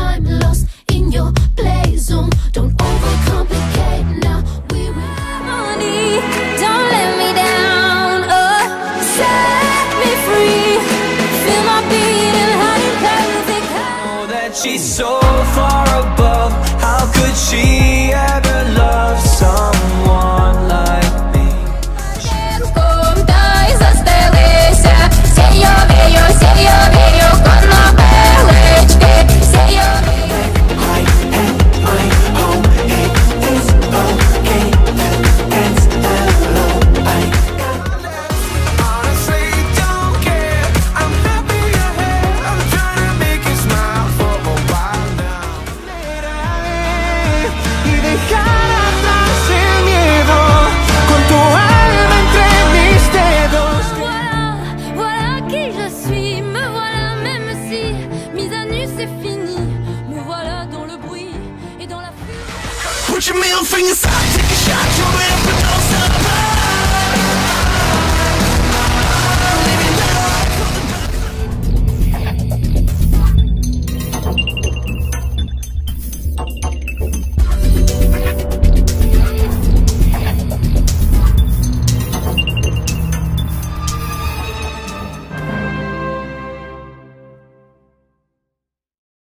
time lost in your play zone. Don't overcomplicate now. We will harmony. Don't let me down. Oh, set me free. Feel my beat and honey perfect. Know that she's so far above. How could she ever love someone like me? Put your middle fingers up, take a shot, throw it up and don't stop.